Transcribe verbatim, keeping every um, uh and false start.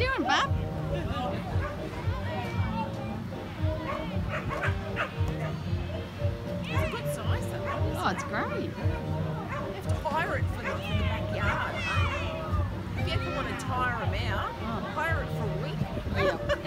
doing, Bob? It's a good size though. Oh, it's great. You have to hire it for the, for the backyard, eh? If you ever want to tire them out, Oh. hire it for a week. Yeah.